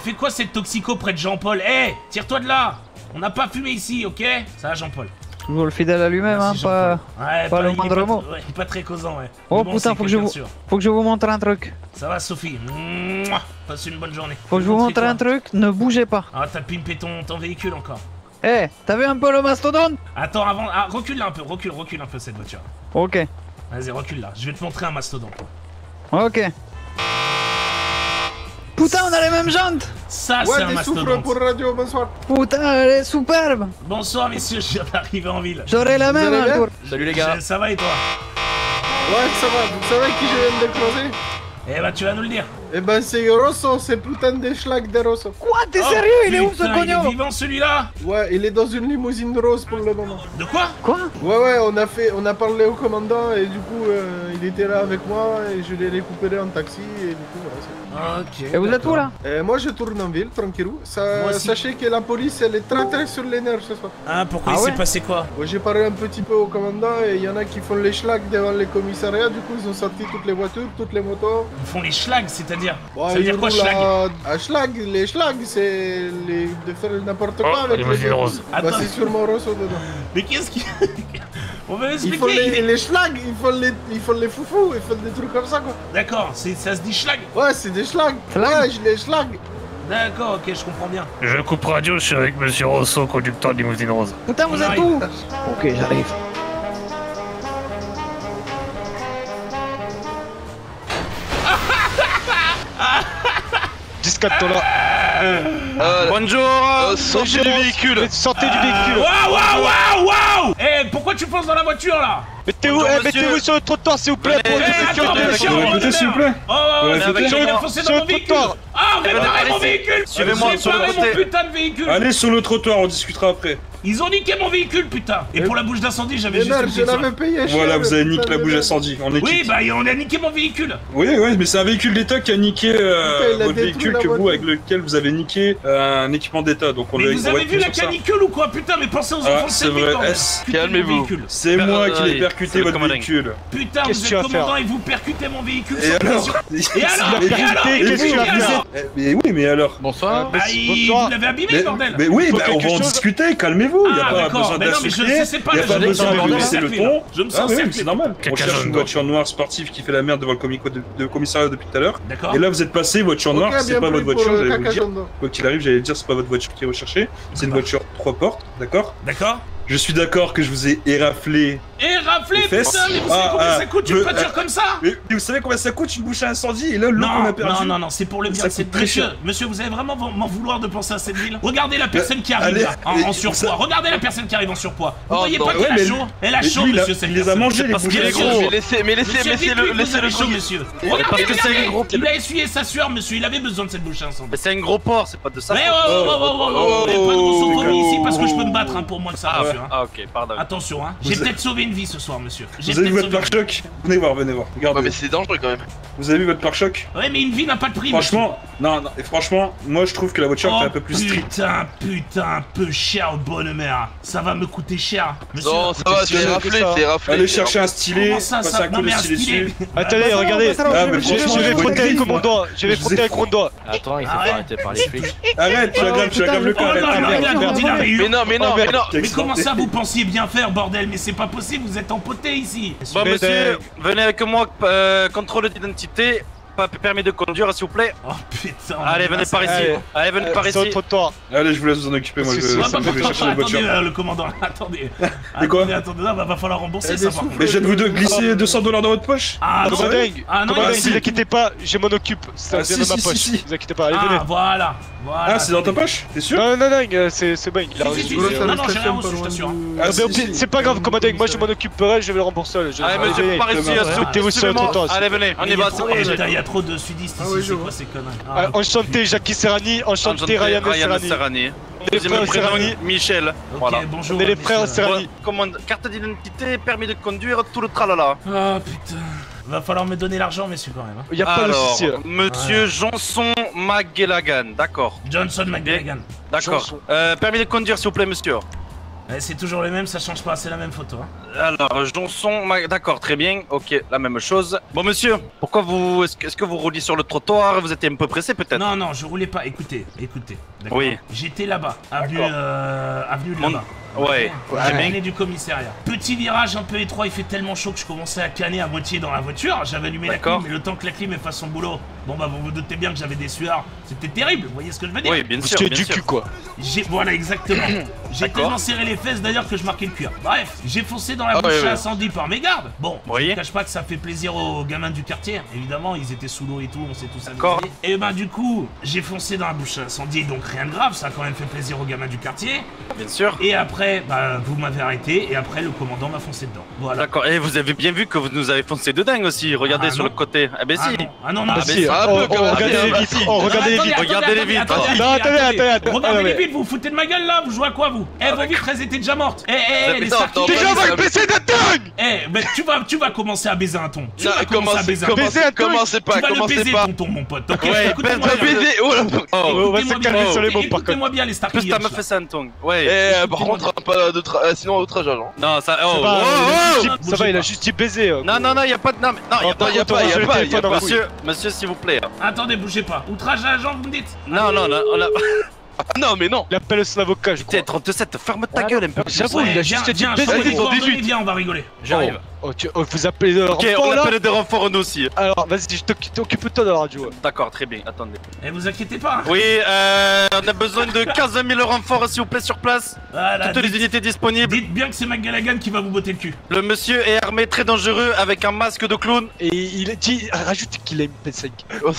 fait quoi cette toxico près de Jean-Paul? Eh, tire-toi de là. On n'a pas fumé ici, ok? Ça va, Jean-Paul? Toujours le fidèle à lui-même, hein, pas le moindre mot. Ouais, il est pas très causant, ouais. Oh bon, putain, faut que je vous montre un truc. Ça va, Sophie? Mouah, passe une bonne journée. Faut que je vous montre un truc, ne bougez pas. Ah, t'as pimpé ton véhicule encore. Eh, t'as vu un peu le mastodonte? Attends, avant... Ah, recule là un peu, recule un peu cette voiture. Ok. Vas-y, recule là, je vais te montrer un mastodonte. Ok. Putain, on a les mêmes jantes! Ça, c'est un mastodonte. Pour radio, bonsoir. Putain, elle est superbe! Bonsoir, messieurs, je viens d'arriver en ville. J'aurai la même un jour. Salut les gars. Ça va et toi? Ouais, ça va. Vous savez qui je viens de croiser? Eh bah, tu vas nous le dire. Eh ben, c'est Rosso, c'est putain de schlag de Rosso. Quoi? T'es sérieux? Il est où ce Il cognon? est vivant celui-là? Ouais, il est dans une limousine rose pour le moment. De quoi? Quoi? Ouais, on a parlé au commandant et du coup, il était là avec moi et je l'ai récupéré en taxi et du coup, voilà. Ok. Et vous êtes où là? Moi, je tourne en ville, tranquillou. Moi aussi. Sachez que la police, elle est très sur les nerfs ce soir. Ah, pourquoi Ah il ouais s'est passé quoi? Ouais, j'ai parlé un petit peu au commandant et il y en a qui font les schlags devant les commissariats. Du coup, ils ont sorti toutes les voitures, toutes les motos. Ils font les schlags, c'est-à-dire? Ouais, Ça veut dire quoi, schlag? Un schlag, les schlags, c'est de faire n'importe quoi avec les rose. Bah, Attends. c'est sûrement Rosso dedans. Mais qu'est-ce qui... On va Il expliquer. faut les schlags, il faut les foufous, il faut des trucs comme ça quoi. D'accord, ça se dit schlag? Ouais, c'est des schlags. Schlag. Ouais, je les schlag. D'accord, ok, je comprends bien. Je coupe radio, je suis avec Monsieur Rosso, conducteur de limousine rose. Putain, vous On êtes arrive. où? Ok, j'arrive. Bonjour. Sortez du véhicule. Sortez du véhicule. Waouh! Eh, pourquoi tu fonces dans la voiture là? Mettez-vous sur le trottoir s'il vous plaît. Eh, attends, monsieur, s'il vous plaît. Oh, Ouais, vous c'est avez foncé dans mon véhicule. Ah, réparez mon véhicule. Suivez-moi sur le Réparez mon côté. putain de véhicule. Allez sur le trottoir, on discutera après. Ils ont niqué mon véhicule, putain. Et pour la bouche d'incendie, j'avais Mais juste merde, une je petite l'avais payé cher. Voilà, vous avez niqué putain la de bouche merde. incendie. On est Oui, quitte. bah on a niqué mon véhicule. Oui, mais c'est un véhicule d'État qui a niqué il a votre détruit véhicule la que vous, voiture. avec lequel vous avez niqué un équipement d'État. Donc on Mais l'a vous on va avez vu être la sur ça. canicule ou quoi? Putain, mais pensez aux Ah, enfants de c'est cette ville, vrai. bordel. S. Putain, Calmez-vous. mon véhicule. C'est moi qui l'ai c'est percuté le votre commandant. véhicule. Putain, Qu'est-ce vous que tu êtes vas faire? commandant et vous percutez mon véhicule Et sans alors pression. Et alors? Qu'est-ce que tu vas faire? Mais oui, mais alors. Bonsoir. Bah, vous l'avez abîmé, bordel. Mais oui, Faut bah, on quelque va en chose. discuter, calmez-vous. Il n'y a Ah, pas d'accord. besoin Mais non, mais je d'insulter. sais pas, Il n'y a là, pas je besoin me de sens baisser le encerclé, là. ton. Je me sens Ah, oui, encerclé. c'est normal. On Quelqu'un cherche jeune, une quoi. voiture noire sportive qui fait la merde devant le commissariat depuis tout à l'heure. D'accord. Et là, vous êtes passé, voiture noire, Ok, c'est bien pas pris votre pour voiture, le j'allais vous le dire. cacajondo. Quoi qu'il arrive, j'allais dire, c'est pas votre voiture qui est recherchée. C'est une voiture 3 portes, d'accord? D'accord. Je suis d'accord que je vous ai éraflé. Et raflé, Les fesses. putain, mais vous savez combien ça coûte une le- voiture comme ça? Mais vous savez combien ça coûte une bouche à incendie? Et là, l'eau qu'on a perdu. Non, c'est pour le bien Ça de cette coûte très monsieur. cher. Monsieur, vous allez vraiment m'en vouloir de penser à cette ville? Regardez la personne qui arrive allez, là, en mais surpoids. ça- Regardez la personne qui arrive en surpoix. Vous Oh, voyez non. pas qu'elle Ouais, a mais chaud? Elle a mais chaud, lui, monsieur, cette il les a personne. mangés, les Parce qu'il est bouches. gros. Monsieur, Laissez-le avez chaud, jouer. monsieur. parce Regardez, que c'est un gros- il a essuyé sa sueur, monsieur. Il avait besoin de cette bouche à incendie. Mais c'est un gros porc, c'est pas de ça. Mais oh, pas de grossophobie ici parce que je peux me battre hein, pour moins que ça, Ah, monsieur. hein. ah, ok, pardon. Attention, hein. J'ai peut-être sauvé une vie ce soir, monsieur. J'ai Vous avez vu peut-être votre sauvé. pare-choc? Venez voir, regardez. Ouais, mais c'est dangereux quand même. Vous avez vu votre pare-choc? Ouais, mais une vie n'a pas de prix. Franchement, non, et franchement, moi je trouve que la voiture monsieur. fait un peu plus street. Putain, un peu cher, bonne mère. Ça va me coûter cher, monsieur. Non, ça va, c'est raflé, c'est raflé. Allez chercher un stylet, Comment ça, passer ça un coup Non, de mais un stylet stylet. dessus. Attendez, regardez, Ah, mais franchement, je vais vois frotter une avec griffe, mon doigt, je vais Je frotter vous ai avec mon doigt. Attends, il s'est Ah fait arrêter par les flics. Arrête, tu aggraves le Oh corps, non, il arrête. agrandit la rayure. Mais non, mais non, Oh, mais merde. non. Mais comment ça vous pensiez bien faire, bordel? Mais c'est pas possible, vous êtes empotés ici. Bon, Mais monsieur, venez avec moi, contrôle d'identité, pas permis de conduire, s'il vous plaît. Oh putain. Allez, venez par ici. Allez, venez par Sur le ici. trottoir. Allez, je vous laisse vous en occuper, moi je Parce que Ah, vais chercher la voiture. attendez, le commandant, attendez. Mais quoi Attendez, là, va falloir rembourser Eh, ça des par contre. souffles. Mais je viens de vous glisser 200 $ dans votre poche. Ah non, Commandant, ah non, commandant, il ne vous inquiétez pas, je m'en occupe. Ça Ah, vient si, de ma si, poche. si. Ne vous inquiétez pas, allez, venez. Ah voilà. Ah, c'est dans ta poche? T'es sûr? Non, c'est bon, il a Si, si, reçu. si, non, non, j'ai rien reçu, je t'assure. Ah, Non, si, mais si. c'est pas grave, commandant, moi je m'en occuperai, je vais le rembourser. Allez, monsieur, par ici, Mettez-vous sur le trottoir. Allez, venez, on y va, c'est parti. Il y a trop de sudistes Ah ici, oui, c'est je quoi vois. ces conneries? Enchanté, Jackie Serrani, enchanté, Ryan Serrani. Serrani. On est les Deuxième frères prénom, Serrani. Michel. Ok, Voilà. bonjour. On est les frères messieurs. Serrani. Commande, carte d'identité, permis de conduire, tout le tralala. Ah putain. Va falloir me donner l'argent, messieurs, quand même. hein. Il y a pas de Alors, souci. monsieur Johnson McGellagan, d'accord. Johnson McGregor. D'accord. Permis de conduire, s'il vous plaît, monsieur. Ouais, c'est toujours les mêmes, ça change pas, c'est la même photo. Hein. Alors, Jonson, d'accord, très bien, ok, la même chose. Bon, monsieur, pourquoi vous... Est-ce que vous rouliez sur le trottoir? Vous étiez un peu pressé, peut-être? Non, non, je roulais pas, écoutez. D'accord. Oui. J'étais là-bas, avenue de là-bas. Ouais, J'ai venu du commissariat. Petit virage un peu étroit, il fait tellement chaud que je commençais à canner à moitié dans la voiture. J'avais allumé la clim, mais le temps que la clim ait fasse son boulot, bon bah vous vous doutez bien que j'avais des sueurs. C'était terrible, vous voyez ce que je veux dire? Oui, bien sûr. C'était du cul, quoi. Voilà, exactement. J'ai tellement serré les fesses d'ailleurs que je marquais le cuir. Bref, j'ai foncé dans la bouche à incendie par mes gardes. Bon, je ne cache pas que ça fait plaisir aux gamins du quartier. Évidemment, ils étaient sous l'eau et tout, on s'est tous amusés. Et ben du coup, j'ai foncé dans la bouche à incendie, donc rien de grave, ça a quand même fait plaisir aux gamins du quartier. Bien sûr. Et après, bah vous m'avez arrêté et après le commandant m'a foncé dedans. Voilà. D'accord, et vous avez bien vu que vous nous avez foncé de dingue aussi. Regardez sur le côté. Ah ben si. Ah non, regardez les vitres. Regardez les vitres. Regardez les vitres. Non, attendez. Regardez les vitres, vous foutez de ma gueule là, vous jouez à quoi vous? Eh, vos vitres elles étaient déjà mortes. Les Starky. Déjà, on va le baiser d'un dingue. Mais tu vas commencer à baiser un ton. Tu vas commencer à baiser un ton. Commencez pas, Tu vas le commencez baiser pas. ton ton, mon pote. Ok, Ouais, écoutez-moi bien. Baiser, oh là. On va se calmer sur les mots, par Écoutez-moi contre. bien les Starky. Plus t'as me fait ça un ton. Ouais. Par contre, pas de sinon outrage agent. Non, ça. Ça va, il a juste dit baiser. Non, y a pas de. Non, y a pas. Monsieur, s'il vous plaît. Attendez, bougez pas. Outrage à agent, vous me dites? Non, on a. Non, mais non. Il appelle son avocat, je crois. T'es 37, ferme ta gueule un peu. J'avoue, il a juste dit baiser. Viens, on va rigoler. J'arrive. Vous appelez de Ok, on appelle des renforts nous aussi. Alors, vas-y, t'occupe-toi de la radio. D'accord, très bien, attendez. Et vous inquiétez pas. Oui, on a besoin de 15 000 renforts s'il vous plaît sur place. Voilà, toutes les unités disponibles. Dites bien que c'est McGallaghan qui va vous botter le cul. Le monsieur est armé très dangereux avec un masque de clown. Et il a dit, rajoute qu'il a une P5.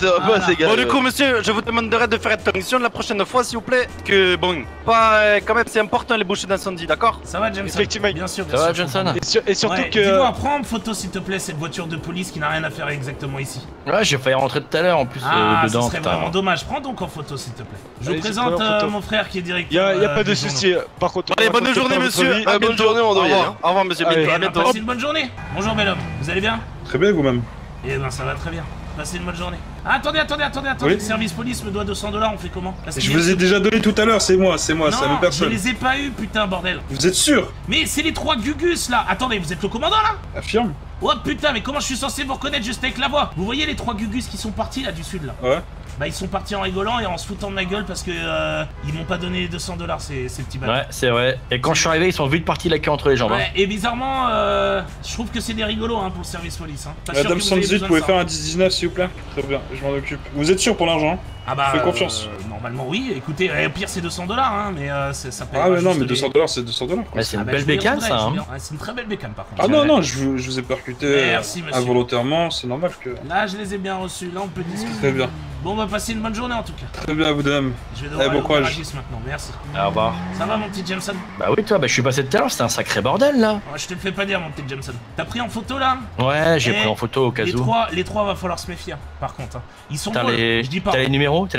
Bon, du coup, monsieur, je vous demanderai de faire attention la prochaine fois s'il vous plaît. Que bon, pas quand même, c'est important les bouchées d'incendie, d'accord? Ça va, Jameson? Effectivement. Bien sûr. Ça va, Johnson? Et surtout que. Dis-moi, prends en photo s'il te plaît cette voiture de police qui n'a rien à faire exactement ici. Ouais, j'ai failli rentrer tout à l'heure en plus dedans. Ça serait vraiment dommage. Prends donc en photo s'il te plaît. Je vous présente mon frère qui est directeur. Y a pas de souci. Par contre. Allez, bonne journée, monsieur. Bonne journée, mon doyen. Au revoir, monsieur. À bientôt. Passez une bonne journée. Bonjour, bel homme. Vous allez bien? Très bien, vous-même. Eh ben, ça va très bien. Passez une bonne journée. Attendez. Oui. Le service police me doit 200 $, on fait comment? Je vous ai déjà donné tout à l'heure, c'est moi, c'est la même personne. Je les ai pas eu, putain, bordel. Vous êtes sûr? Mais c'est les 3 Gugus là. Attendez, vous êtes le commandant là? Affirme. Oh putain, mais comment je suis censé vous reconnaître juste avec la voix? Vous voyez les 3 Gugus qui sont partis là du sud là? Ouais. Bah ils sont partis en rigolant et en se foutant de ma gueule parce que ils m'ont pas donné les 200 $, ces petits balles. Ouais, c'est vrai. Et quand je suis arrivé, ils sont vite partis la queue entre les jambes. Ouais, et bizarrement, je trouve que c'est des rigolos hein, pour le service police. Hein. Madame Sandy, vous pouvez faire un 10-19 s'il vous plaît? Très bien, je m'en occupe. Vous êtes sûr pour l'argent? Ah bah, fais confiance. Normalement oui, écoutez, au pire c'est 200 $, hein, mais ça paye. Ah mais non, mais 200 $, c'est 200 $. Ouais, c'est une belle bécane ça, hein. Ouais, c'est une très belle bécane par contre. Ah non, je vous ai percuté involontairement, c'est normal que... Là, je les ai bien reçus, là on peut discuter. Très bien. Bon, on va passer une bonne journée en tout cas. Très bien, vous de même. Je vais devoir bon courage. maintenant, merci. Au revoir. Ça va mon petit Jameson? Bah oui, toi, je suis passé tout à l'heure, c'était un sacré bordel là. Ouais, je te le fais pas dire mon petit Jameson. T'as pris en photo là? Ouais, j'ai pris en photo au cas où. Les trois va falloir se méfier, par contre. Hein. Ils sont drôles, je dis pas. T'as les numéros?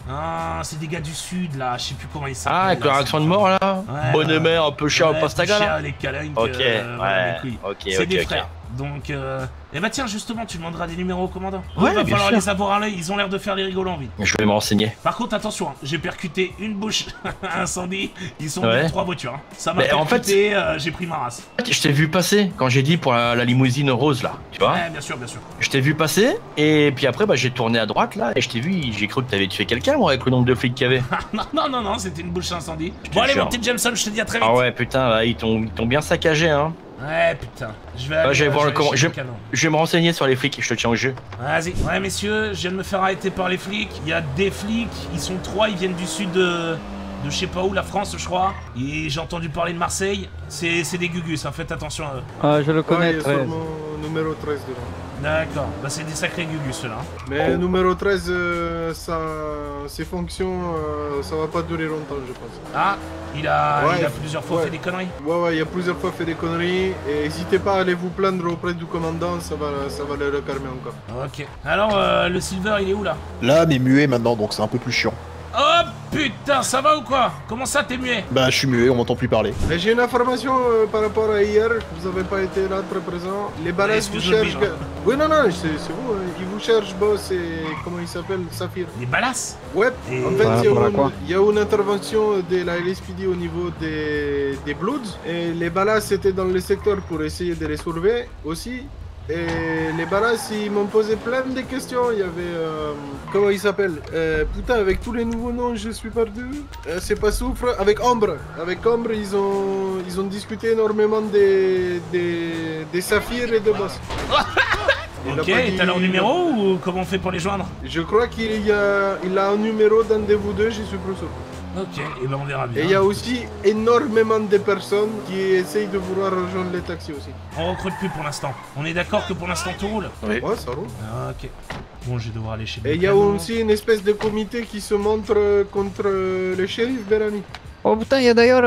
Ah, c'est des gars du sud là, je sais plus comment ils s'appellent. Ah, avec leur accent de mort là? Ouais, bonne mère, un peu cher au pastaga là? les calanques, ok, c'est des frères. Donc, eh bah tiens, justement, tu demanderas des numéros au commandant. Ouais, il va falloir sûr. les avoir à l'œil, ils ont l'air de faire les rigolos en ville. Je vais me renseigner. Par contre, attention, hein, j'ai percuté une bouche incendie, ils sont 3 voitures. Hein. Ça m'a percuté, en fait, j'ai pris ma race. Je t'ai vu passer quand j'ai dit pour la limousine rose là, tu vois? Ouais, bien sûr. Je t'ai vu passer, et puis après, j'ai tourné à droite là, et je t'ai vu, j'ai cru que t'avais tué quelqu'un, moi, avec le nombre de flics qu'il y avait. non, c'était une bouche incendie. Bon, allez, mon petit Jameson, je te dis à très vite. Ah ouais, putain, là, ils t'ont bien saccagé, hein. Ouais, putain. Je vais voir je vais me renseigner sur les flics, je te tiens au jeu. Vas-y. Ouais, messieurs, je viens de me faire arrêter par les flics. Il y a des flics, ils sont 3, ils viennent du sud de je sais pas où, la France, je crois. Et j'ai entendu parler de Marseille. C'est des Gugus, hein, faites attention à eux. Ah, je le connais, il y a seulement numéro 13 dedans. D'accord, bah c'est des sacrés Gugus ceux-là. Mais numéro 13, ses fonctions, ça va pas durer longtemps, je pense. Ah, il a plusieurs fois fait des conneries. Ouais, il a plusieurs fois fait des conneries. Et n'hésitez pas à aller vous plaindre auprès du commandant, ça va le calmer encore. Ok. Alors, le Silver, il est où là? Là, mais muet maintenant, donc c'est un peu plus chiant. Hop! Putain, ça va ou quoi? Comment ça, t'es muet? Bah, je suis muet, on m'entend plus parler. J'ai une information par rapport à hier, vous avez pas été là très présent. Les balasses vous cherchent... Oui, non, c'est vous, ils vous cherchent, boss, et comment il s'appelle? Saphir. Les balasses? Ouais, et... en fait, il y a une intervention de la LSPD au niveau des Bloods, et les balasses étaient dans le secteur pour essayer de les soulever aussi. Et les balasses, ils m'ont posé plein de questions. Il y avait... comment il s'appelle? Putain, avec tous les nouveaux noms, je suis perdu. C'est pas Soufre. Avec Ombre. Avec Ombre, ils ont discuté énormément des saphirs et de boss. Ok, t'as leur numéro ou comment on fait pour les joindre? Je crois qu'il a un numéro d'un de vous deux, je suis plus sûr. Ok, et ben on verra bien. Et il y a aussi énormément de personnes qui essayent de vouloir rejoindre les taxis aussi. On recrute plus pour l'instant. On est d'accord que pour l'instant tout roule? Oui. Ouais, ça roule. Ah, ok. Bon, je vais devoir aller chez Et il y a aussi une espèce de comité qui se montre contre le shérif Bellamy. Oh putain, il y a d'ailleurs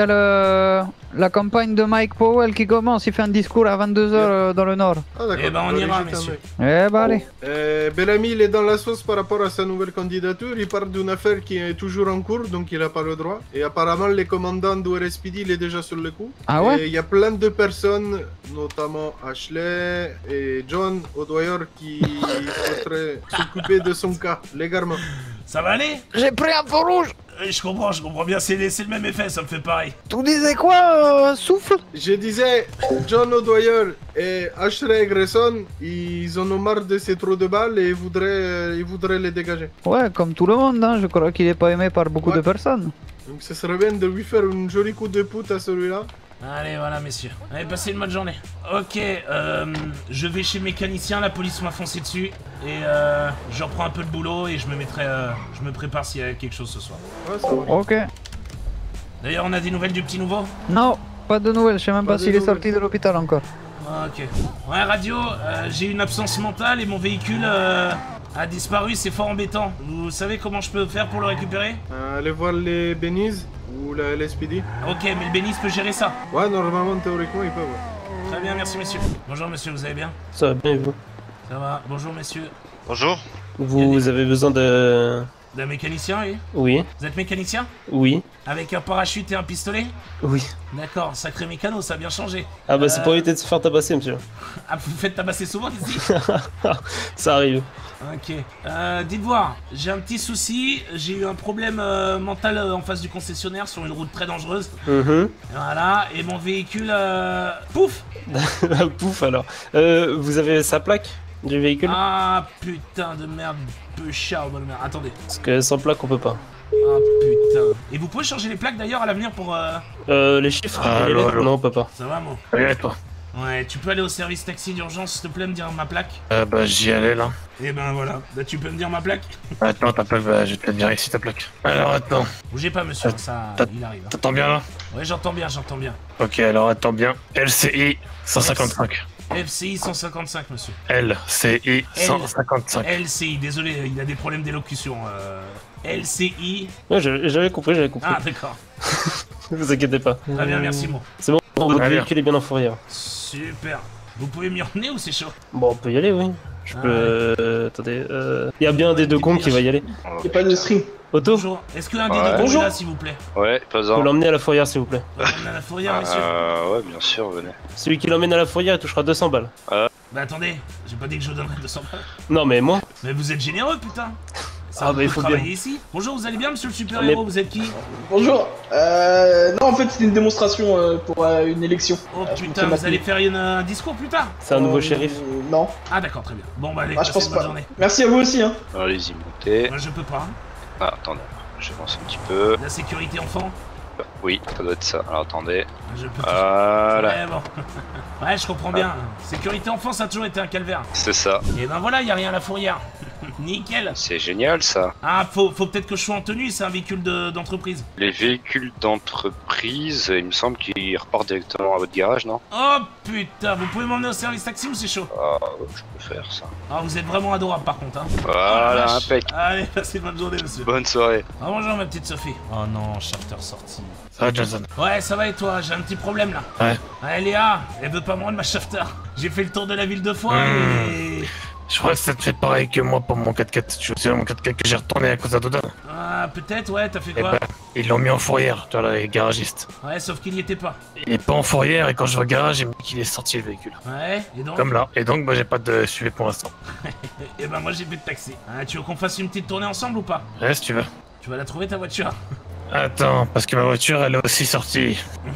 la campagne de Mike Powell qui commence, il fait un discours à 22h dans le nord. Ah d'accord. Eh ben on ira, messieurs. Eh ben allez. Bellamy, il est dans la sauce par rapport à sa nouvelle candidature. Il parle d'une affaire qui est toujours en cours, donc il n'a pas le droit. Et apparemment, les commandants du RSPD, il est déjà sur le coup. Ah ouais? Et il y a plein de personnes, notamment Ashley et John O'Dwyer, qui souhaiteraient s'occuper de son cas, légalement. Ça va aller? J'ai pris un feu rouge. Je comprends bien, c'est le même effet, ça me fait pareil. Tu disais quoi, Souffle? Je disais, John O'Dwyer et Ashley Grayson, ils en ont marre de ces trous de balles et ils voudraient les dégager. Ouais, comme tout le monde, hein, je crois qu'il est pas aimé par beaucoup de personnes. Donc ce serait bien de lui faire un joli coup de poutre à celui-là. Allez, voilà, messieurs. Allez, passez une bonne journée. Ok, je vais chez le mécanicien, la police m'a foncé dessus. Et je reprends un peu le boulot et je me prépare s'il y a quelque chose ce soir. Ouais, ça va. Ok. D'ailleurs, on a des nouvelles du petit nouveau? Non, pas de nouvelles, je sais même pas s'il est sorti de l'hôpital encore. Ok. Ouais, radio, j'ai une absence mentale et mon véhicule a disparu, c'est fort embêtant. Vous savez comment je peux faire pour le récupérer? Allez voir les Beniz ou la LSPD. Ok, mais le Bénis peut gérer ça? Ouais, normalement, théoriquement, il peut, ouais. Très bien, merci monsieur. Bonjour monsieur, vous allez bien? Ça va bien et vous? Ça va, bonjour messieurs. Bonjour. Vous avez besoin de... D'un mécanicien, oui? Oui. Vous êtes mécanicien? Oui. Avec un parachute et un pistolet? Oui. D'accord, sacré mécano, ça a bien changé. Ah bah c'est pour éviter de se faire tabasser, monsieur. Ah, vous faites tabasser souvent ici? Ça arrive. Ok. Dites voir, j'ai un petit souci, j'ai eu un problème mental en face du concessionnaire sur une route très dangereuse. Voilà, et mon véhicule... Pouf! Pouf alors. Vous avez sa plaque du véhicule? Ah putain de merde, peu cher, bonne merde. Attendez. Parce que sans plaque on peut pas. Ah putain. Et vous pouvez changer les plaques d'ailleurs à l'avenir pour... Les chiffres? Non on peut pas. Ça va moi? Oui, toi. Ouais, tu peux aller au service taxi d'urgence s'il te plaît me dire ma plaque? Bah j'y allais là. Et ben voilà, bah, tu peux me dire ma plaque? Attends, ta plaque, bah, je vais te dire ici ta plaque. Alors attends. Bougez pas monsieur, ça il arrive. T'entends bien là? Ouais j'entends bien, j'entends bien. Ok, alors attends bien. LCI 155. FCI 155 monsieur. LCI 155. LCI, désolé, il a des problèmes d'élocution. LCI... Ouais j'avais compris. Ah d'accord. Vous inquiétez pas. Très bien, merci moi. C'est bon, votre véhicule est bien en fourrière. Super. Vous pouvez m'y emmener ou c'est chaud? Bon on peut y aller oui. Je peux... Attendez, il y a bien un des deux comptes qui va y aller. Y'a pas de stream. Otto? Bonjour. Est-ce qu'un des deux comptes est là s'il vous plaît? Ouais, pas Faut l'emmener à la fourrière s'il vous plaît. L'emmener à la fourrière monsieur? Ouais, bien sûr, venez. Celui qui l'emmène à la fourrière il touchera 200 balles. Bah attendez, j'ai pas dit que je vous donnerais 200 balles. Non mais moi? Mais vous êtes généreux putain. Ah bah il faut bien. Ici. Bonjour, vous allez bien monsieur le super-héros, vous êtes qui? Bonjour, non en fait c'était une démonstration pour une élection. Oh putain, vous allez faire un discours plus tard? C'est un nouveau shérif? Non. Ah d'accord, très bien. Bon bah allez, je pense bonne pas. journée. Merci à vous aussi hein. Allez-y, montez. Moi je peux pas. Ah, attendez, j'avance un petit peu. La sécurité enfant? Oui, ça doit être ça. Alors attendez. Je peux Voilà. Ouais, bon. Ouais, je comprends bien. Sécurité enfant, ça a toujours été un calvaire. C'est ça. Et ben voilà, y a rien à la fourrière. Nickel. C'est génial ça. Ah, faut peut-être que je sois en tenue, c'est un véhicule d'entreprise. Les véhicules d'entreprise, il me semble qu'ils repartent directement à votre garage, non? Oh putain, vous pouvez m'emmener au service taxi ou c'est chaud? Ah, je peux faire ça. Ah, vous êtes vraiment adorable par contre, hein. Voilà, Oh, impec. Allez, passez une bonne journée, monsieur. Bonne soirée. Ah, bonjour ma petite Sophie. Oh non, Shafter sorti. Ça va, Johnson? Ouais, ça va et toi? J'ai un petit problème là. Ouais. Ouais, Léa, elle veut pas me rendre ma Shafter. J'ai fait le tour de la ville 2 fois et... Je crois que ça te fait pareil que moi pour mon 4x4. Je sais mon 4x4 que j'ai retourné à cause d'Adodan. Ah, peut-être, ouais, t'as fait Et quoi? bah, ils l'ont mis en fourrière, tu vois, là, les garagistes. Ouais, sauf qu'il y était pas. Il est pas en fourrière et quand je vais au garage, il me dit qu'il est sorti le véhicule. Ouais, et donc? Comme là. Et donc, bah, j'ai pas de suivi pour l'instant. Et ben moi j'ai plus de taxi. Ah, tu veux qu'on fasse une petite tournée ensemble ou pas? Ouais, si tu veux. Tu vas la trouver ta voiture? Attends, parce que ma voiture, elle est aussi sortie.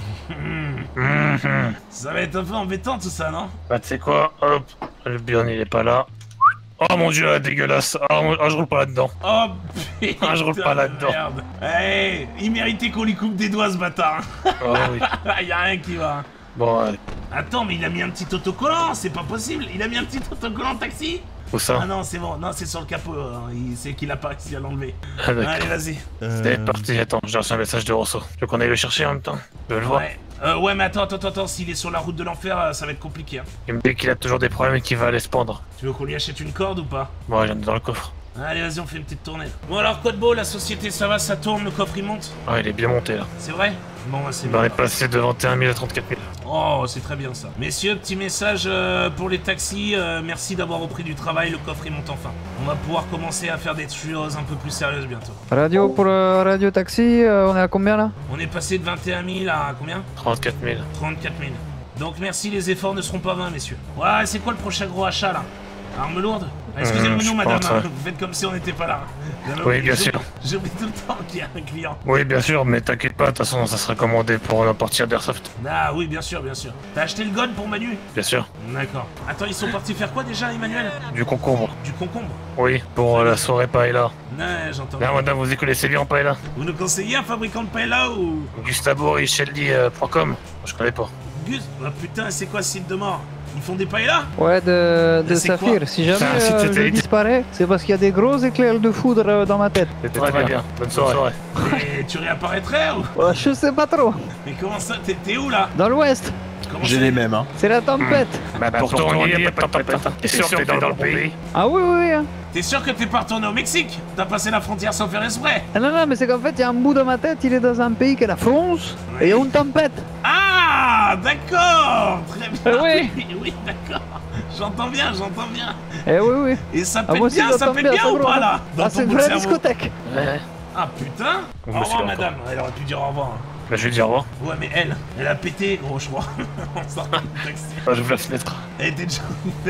Ça va être un peu embêtant tout ça, non? Bah, tu sais quoi? Hop, le Bjorn, il est pas là. Oh mon dieu, dégueulasse. Oh, je roule pas là-dedans. Oh putain, Ah, je roule pas là-dedans. merde. Hey, il méritait qu'on lui coupe des doigts ce bâtard. Oh oui. Y'a rien qui va. Bon, Attends, mais il a mis un petit autocollant, c'est pas possible. Il a mis un petit autocollant taxi. où ça? Ah non, c'est bon, non, c'est sur le capot. C'est qu'il a pas réussi à l'enlever. Ah, d'accord. Allez, vas-y. C'est parti, attends, j'ai reçu un message de Rosso. Tu veux qu'on aille le chercher en même temps? Je veux le voir. Ouais, mais attends, s'il est sur la route de l'enfer, ça va être compliqué. Hein. Il me dit qu'il a toujours des problèmes et qu'il va aller se pendre. Tu veux qu'on lui achète une corde ou pas? Bon, j'en ai dans le coffre. Allez, vas-y, on fait une petite tournée. Bon, alors, quoi de beau, la société, ça va, ça tourne, le coffre, il monte? Ouais, il est bien monté, là. C'est vrai? Bon, c'est On bien. est passé de 21 000 à 34 000. Oh, c'est très bien, ça. Messieurs, petit message pour les taxis. Merci d'avoir repris du travail, le coffre, il monte enfin. On va pouvoir commencer à faire des choses un peu plus sérieuses bientôt. Radio pour le radio taxi, on est à combien là? On est passé de 21 000 à combien? 34 000. 34 000. Donc merci, les efforts ne seront pas vains, messieurs. Ouais, c'est quoi le prochain gros achat, là? Arme lourde? Excusez-nous, je madame, pense, ouais. vous faites comme si on n'était pas là. Oui, bien sûr. J'oublie tout le temps qu'il y a un client. Oui, bien sûr, mais t'inquiète pas, de toute façon, ça sera commandé pour la partie d'Airsoft. Ah oui, bien sûr, bien sûr. T'as acheté le gun pour Manu? Bien sûr. D'accord. Attends, ils sont partis faire quoi déjà, Emmanuel? Du concombre. Du concombre? Oui, pour la soirée paella. Ouais, j'entends. Là, madame, vous y connaissez bien en paella? Vous nous conseillez un fabricant de paella ou... GustavoRicheldi.com. Je connais pas. Gus? Ah putain, c'est quoi ce site de mort? Ils font des paellas? Ouais, de c'est Saphir. quoi? Si jamais C'est un site je satellite. disparais, c'est parce qu'il y a des gros éclairs de foudre dans ma tête. C'était très bien. Bonne soirée. Et tu réapparaîtrais ou... Ouais, je sais pas trop. Mais comment ça? T'es où là? Dans l'ouest, J'ai les mêmes, hein. c'est la tempête. Bah, pourtant, on y est, pas de tempête. T'es sûr que t'es dans le pays? Ah oui, oui, oui. Hein. T'es sûr que t'es pas retourné au Mexique? T'as passé la frontière sans faire exprès? Ah non, non, mais c'est qu'en fait, il y a un bout de ma tête, il est dans un pays qui est la France, et il y a une tempête. Ah, d'accord. Très bien. Oui. Oui, d'accord. J'entends bien, j'entends bien. Eh oui, oui. Et ça Ah, pète moi aussi, bien, ça j'entends pète bien, bien ça ou gros. pas là? Dans Ah, ton c'est une bout de vraie cerveau. discothèque. Ouais. Ah putain. Vous Au me revoir, suivez madame. Elle aurait pu dire au revoir. Bah, je vais dire au revoir. Ouais, mais elle a pété, gros, je crois. En sortant du taxi. Bah, j'ouvre la fenêtre. Elle était déjà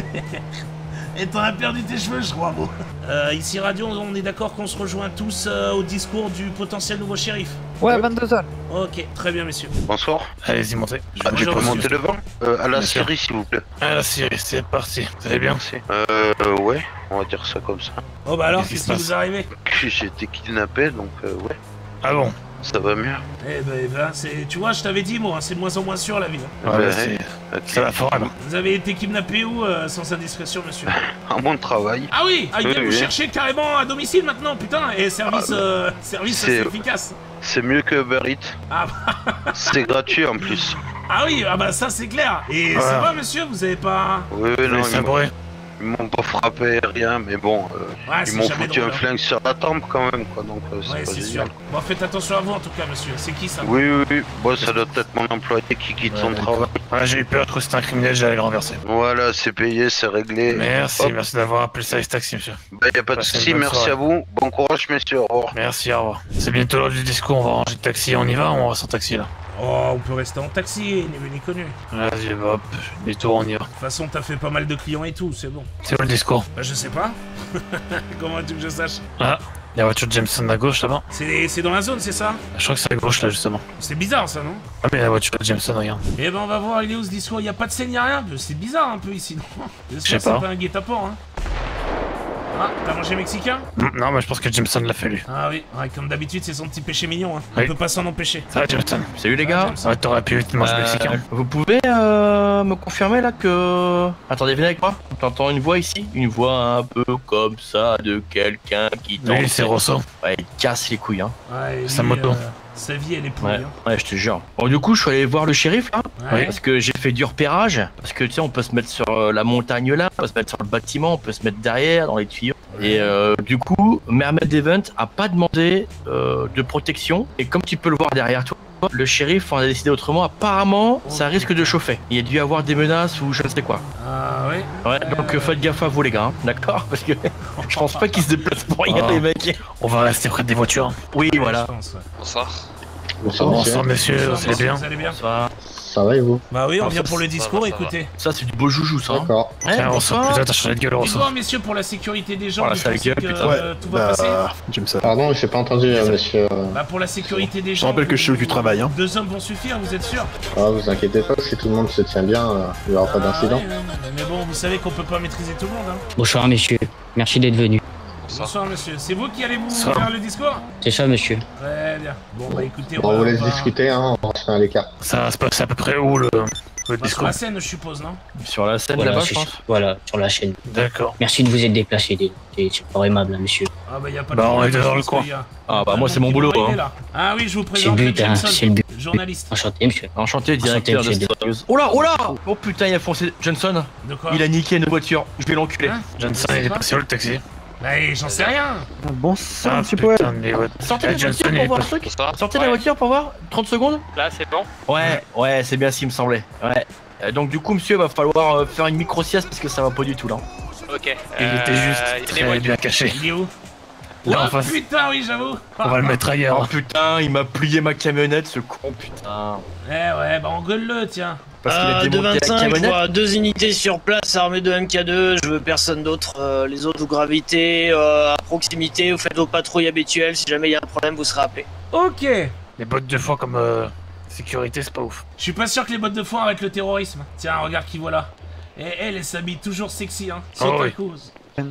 Et t'en as perdu tes cheveux, je crois, bon. Ici, Radio, on est d'accord qu'on se rejoint tous au discours du potentiel nouveau shérif. Ouais, 22h. Ok, très bien, messieurs. Bonsoir. Allez-y, montez. Je peux monter devant À la Bien sûr. Syrie, s'il vous plaît. Ah, la Syrie, c'est parti. Vous allez bien? Merci. Ouais, on va dire ça comme ça. Oh bah alors, Qu'est-ce qui qu'est-ce se qui passe vous est arrivé? J'ai été kidnappé, donc ouais, Ah bon? ça va mieux. Eh ben, c'est... Tu vois, je t'avais dit, moi, c'est de moins en moins sûr, la ville. Ouais, Ouais, c'est la forêt, là. Vous avez été kidnappé où, sans indiscrétion, monsieur? Un bon travail. Ah oui! Ah, ils viennent Oui, vous oui. chercher carrément à domicile maintenant, putain! Et service, service c'est- assez efficace. C'est mieux que Uber Eats. Ah, C'est gratuit en plus. ah oui, ah bah ça c'est clair. Et ça va, monsieur? Vous avez pas... Oui, Vous non, avez sabré? ils m'ont pas frappé, rien, mais bon, Ouais, ils c'est m'ont jamais foutu drôle, un hein. flingue sur la tempe quand même, quoi, donc Ouais, c'est pas c'est sûr. génial. Bon, faites attention à vous en tout cas, monsieur. C'est qui ça? Oui, oui, oui. Bon, ça doit être mon employé qui quitte son travail. Ouais, j'ai eu peur que c'était un criminel, j'allais le renverser. Voilà, c'est payé, c'est réglé. Merci, Hop. merci d'avoir appelé ça taxi, monsieur. Bah, y a pas de Passez une soucis, bonne merci soirée. à vous. Bon courage, messieurs. Au revoir. Merci, au revoir. C'est bientôt l'heure du discours, on va ranger le taxi, on y va ou on reste en taxi là? Oh, on peut rester en taxi, ni vu ni connu. De Vas-y, bah, hop, détour, on y va. toute façon, t'as fait pas mal de clients et tout, c'est bon. C'est où le discours? Bah, je sais pas. Comment veux-tu que je sache? Ah, la voiture de Jameson à gauche là-bas. C'est dans la zone, c'est ça? Je crois que c'est à gauche là, justement. C'est bizarre ça, non? Ah, mais la voiture de Jameson, regarde. Eh ben, on va voir, il est où ce discours? Y a pas de scène, y a rien. C'est bizarre un peu ici, non? J'espère sais que c'est pas. pas un guet-apens, hein. Ah, t'as mangé mexicain? Non, mais je pense que Jameson l'a fait lui. Ah oui, ouais, comme d'habitude, c'est son petit péché mignon, hein. On Oui. peut pas s'en empêcher. Ça va, Jameson? Salut les gars. Ouais, t'aurais pu éviter de manger mexicain. Vous pouvez me confirmer là que... Attendez, venez avec moi. T'entends une voix ici? Une voix un peu comme ça de quelqu'un qui tente... Oui, c'est Rosso. Ouais, il casse les couilles, hein. Ouais, lui, Sa moto. Sa vie, elle est pourrie, Ouais, hein. ouais, je te jure. Bon, du coup, je suis allé voir le shérif là. Ouais. Parce que j'ai fait du repérage. Parce que tu sais, on peut se mettre sur la montagne là, on peut se mettre sur le bâtiment, on peut se mettre derrière, dans les tuyaux. Et du coup, Mermaid Event a pas demandé de protection. Et comme tu peux le voir derrière toi, fois, le shérif en a décidé autrement. Apparemment, ça risque de chauffer. Il y a dû avoir des menaces ou je ne sais quoi. Ah oui. Ouais, donc faites gaffe à vous les gars, hein, d'accord? Parce que je pense pas qu'ils se déplacent pour rien les mecs. On va rester près des voitures. Oui, voilà. Bonsoir. Bonsoir, monsieur, vous allez bien? Vous allez bien? Ça va et vous? Bah oui, on vient pour le discours, écoutez. Ça, c'est du beau joujou, ça. D'accord. Tiens, on sort putain, t'as changé de gueule, on Dites-moi, messieurs, pour la sécurité des gens, Voilà, vous ça pensez gueule, que putain. tout va passer? Pardon, j'ai pas entendu, monsieur. Bah pour la sécurité des gens... Je rappelle que je suis du travail, hein. 2 hommes vont suffire, vous êtes sûr? Ah, vous inquiétez pas, si tout le monde se tient bien, il y aura pas d'incident. Ouais, mais bon, vous savez qu'on peut pas maîtriser tout le monde, hein. Bonsoir messieurs, merci d'être venus. Bonsoir monsieur, c'est vous qui allez vous faire le discours? C'est ça monsieur. Très bien. Bon bah écoutez, Bon, on vous laisse discuter, hein, on va se faire à l'écart. Ça va se passer à peu près où le Sur discours? la scène, je suppose, non? Sur la scène Voilà, là-bas, je pense. voilà, sur la chaîne. D'accord. Merci de vous être déplacé, c'est fort aimable, hein, monsieur. Ah bah y a pas de Bah on problème, est dans je le pense coin. qu'il y a- Ah bah moi c'est mon boulot, Il est hein. là. Ah oui, je vous C'est le présente but, hein, Johnson, c'est le but. journaliste. Enchanté monsieur. Enchanté, directeur de monsieur. Star News. Oh là, oh là! Oh putain, il a foncé Johnson. De quoi? Il a niqué nos voitures. Je vais l'enculer. Hein? Johnson, il est pas sur le taxi. Bah j'en sais rien. Bon Ah putain, mais ouais. Sortez de la Johnson, voiture il pour est voir pas... un truc. Bonsoir. Sortez de la voiture pour voir. 30 secondes. Là, c'est bon. Ouais, c'est bien ce qui me semblait. Ouais. Donc du coup, monsieur, va falloir faire une micro-sieste parce que ça va pas du tout là. Ok. Il était juste très bien caché. Il est où? Là en Oh face. putain, oui, j'avoue. On va le mettre Oh ailleurs. putain, il m'a plié ma camionnette, ce con, putain. Eh ouais, bah engueule-le, tiens. Parce qu'il a démonté la 2,25, camionnette. voilà, 2 unités sur place armées de MK2, je veux personne d'autre, les autres vous gravitez à proximité, vous faites vos patrouilles habituelles, si jamais il y a un problème vous serez appelés. Ok. Les bottes de foin comme sécurité, c'est pas ouf. Je suis pas sûr que les bottes de foin arrêtent le terrorisme. Tiens, regarde qui voilà. Et elle s'habille toujours sexy, hein. Saute Oh à oui. cause.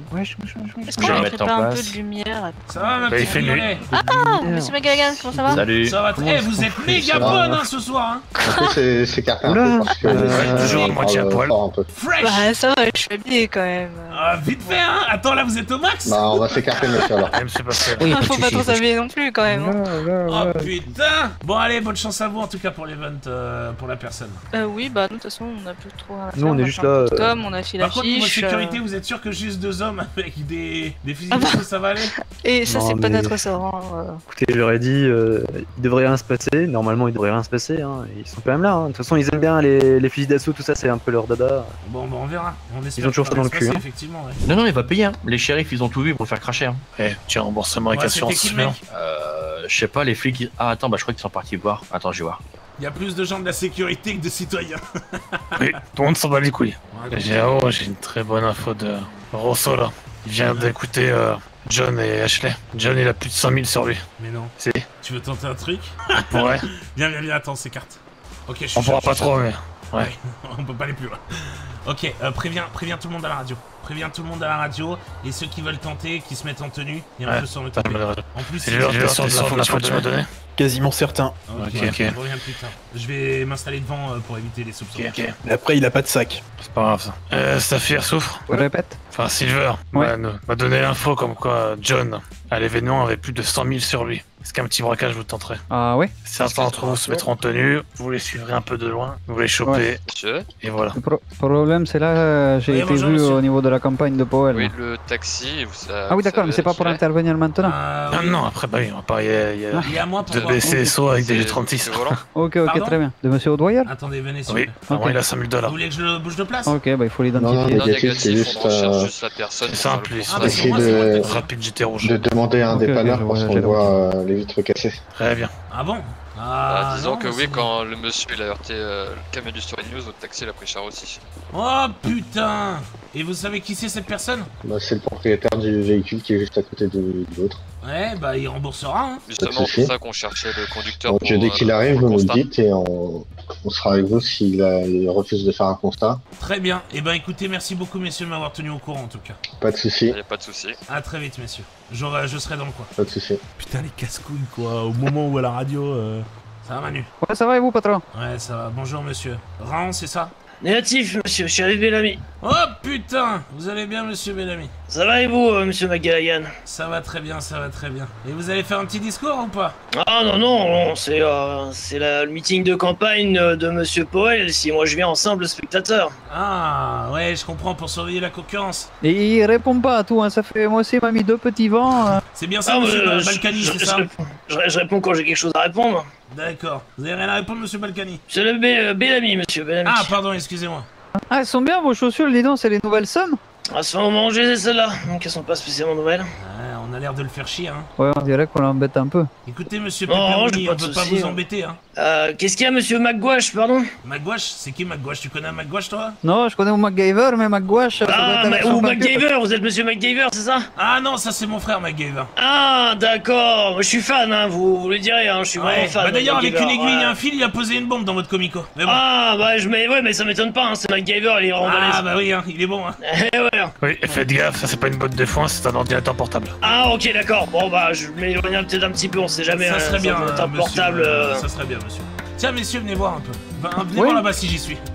Est-ce Je vais qu'on mettre fait en pas un peu place. de lumière? Ça va, ma Bah, il petite fait nuit. Violet? Ah, monsieur Magagan, comment ça va? Salut. Ça va très... vous êtes méga Ça va. bonne, hein, ce soir, hein. En plus, c'est carté un Oula. peu parce que. Ouais, toujours à moitié à poil. fort un peu. Fresh. Bah, ça va, je suis habillé quand même. Ah, vite fait, hein. Attends, là, vous êtes au max? Bah, on va s'écarter, monsieur, alors. Même c'est pas fait. Oui, Faut pas trop s'habiller non plus quand même. Hein. Oh putain. Bon, allez, bonne chance à vous, en tout cas, pour l'event, pour la personne. Oui, bah, nous, de toute façon, on a plus trop rien à faire. Nous, on est juste là, Comme on a fait Par contre, niveau l'affiche. sécurité, vous êtes sûr que juste 2 hommes avec des fusils Ah bah. d'assaut, ça va aller? Et ça, Non, c'est pas mais- notre ressort. Hein. Écoutez, je leur ai dit, il devrait rien se passer. Normalement, il devrait rien se passer. Hein. Ils sont quand même là. Hein. De toute façon, ils aiment bien les fusils d'assaut, tout ça, c'est un peu leur dada. Bon, bah, on verra. On espère Ils ont toujours que ça dans va le se cul, passer, hein. effectivement, ouais. Non, il va payer. Hein. Les shérifs, ils ont tout vu pour le faire cracher. Hein. Eh, tiens, remboursement avec Ouais, c'était assurance. qui le mec? Je sais pas, les flics. Ah, attends, bah je crois qu'ils sont partis voir. Attends, je vais voir. Il y a plus de gens de la sécurité que de citoyens. Oui, tout le monde s'en bat les couilles. Ouais, J'ai une très bonne info de Rosso là. Il vient d'écouter John et Ashley. John il a plus de 100 000 sur lui. Mais non. Si, Tu veux tenter un truc? on pourrait. Viens, attends, c'est carte. Ok, je suis On pourra chaud, pas je suis trop, chaud. mais. Ouais. On peut pas aller plus loin. Ok, préviens tout le monde à la radio. Préviens tout le monde à la radio et ceux qui veulent tenter, qui se mettent en tenue, et on Ouais, peut s'en t'as occuper. mal raison. En plus, C'est si l'heure j'ai de peur sur de l'info que tu m'as donné. Quasiment certain. Ok, Ok. je reviens plus tard. Je vais m'installer devant pour éviter les soupçons. Ok. Mais après, il a pas de sac. C'est pas grave ça. Saphir souffre. Répète. Enfin, Silver Ouais. m'a donné l'info comme quoi John, à l'événement, avait plus de 100 000 sur lui. Est-ce qu'un petit braquage vous tenterait? Ah ouais. Certains d'entre vous se mettront en tenue, vous les suivrez un peu de loin, vous les chopez, Ouais. Monsieur. et voilà. Le problème, c'est là, j'ai Oui, été bonjour, vu monsieur. au niveau de la campagne de Powell. Oui, le taxi. Ah oui, d'accord, mais c'est pas pour intervenir maintenant. Ah oui. non, après, bah oui, on va pas. Il y a Et à moi, de pourquoi? BCSO avec des C'est G36. le volant. Ok, Pardon très bien. De monsieur O'Dwyer? Attendez, venez, s'il Oui, vous plaît. vraiment, Ok. il a 5 000 Vous $. voulez que je bouge de place? Ok, bah il faut Non, l'identifier. Non, Négatif, c'est négatif, juste, on recherche juste la personne. C'est pour simple, faire le ils Ah, sont bah, c'est moi, c'est moi le taxi. rapide, j'étais rouge. de demander un Ok, dépanneur je parce vois, qu'on j'ai voit les vitres cassées. Très bien. Ah bon? Bah, disons non, que mais oui, c'est- quand le monsieur il a heurté le camion du Story News, votre taxi l'a pris cher aussi. Oh putain! Et vous savez qui c'est cette personne? Bah, c'est le propriétaire du véhicule qui est juste à côté de l'autre. Ouais, bah il remboursera, hein. Justement, de c'est souci. ça qu'on cherchait le conducteur. Donc, pour, dès qu'il arrive, pour vous nous le constat. dites et on sera avec vous s'il il refuse de faire un constat. Très bien. Et ben écoutez, merci beaucoup messieurs de m'avoir tenu au courant en tout cas. Pas de soucis, Y a pas de souci. À très vite messieurs. Je serai dans le coin. pas de soucis. Putain les casse-couilles quoi, au moment où à la radio... Ça va Manu? Ouais, ça va et vous, patron? Ouais, ça va. Bonjour monsieur. Raon, c'est ça? Négatif, monsieur, je suis arrivé Bellamy. Oh putain! Vous allez bien monsieur Bellamy? Ça va et vous, monsieur Magagan? Ça va très bien, ça va très bien. Et vous allez faire un petit discours ou pas? Ah non, c'est le meeting de campagne de monsieur Powell, si moi je viens en simple spectateur. Ah ouais, je comprends, pour surveiller la concurrence. Et il répond pas à tout, hein. Ça fait, moi aussi, il m'a mis 2 petits vents. C'est bien ça, monsieur Balkany, c'est ça? Je réponds quand j'ai quelque chose à répondre. D'accord. Vous avez rien à répondre, monsieur Balkany? C'est le Bellamy, monsieur Bellamy. Ah, pardon, excusez-moi. Ah, elles sont bien vos chaussures, dis donc, c'est les nouvelles sommes? Ah, ça fait un moment que j'ai celles-là, donc elles sont pas spécialement nouvelles. Ouais, on a l'air de le faire chier, hein. Ouais, on dirait qu'on l'embête un peu. Écoutez, monsieur Pepperoni, on peut pas vous embêter, hein. Qu'est-ce qu'il y a, monsieur McGouache, pardon? McGouache? C'est qui McGouache? Tu connais un McGouache, toi? Non, je connais mon MacGyver, mais McGouache... Ah, ou MacGyver, vous êtes monsieur MacGyver, c'est ça? Ah non, ça c'est mon frère MacGyver. Ah, d'accord, je suis fan, hein, vous le direz, hein, je suis vraiment fan. Bah d'ailleurs, avec une aiguille et un fil, il a posé une bombe dans votre comico. Mais bon. Ah, bah, ouais, mais ça m'étonne pas, hein, c'est MacGyver, il est vraiment balèze. Ah, bah oui, hein, il est bon, hein. Oui, faites gaffe, ça c'est pas une botte de foin, c'est un ordinateur portable. Ah, ok, d'accord, bon, bah, je m'éloigne peut-être un petit peu, on sait jamais. Ça serait bien, un portable. Ça serait bien, monsieur. Tiens, messieurs, venez voir un peu. Venez voir là-bas si j'y suis.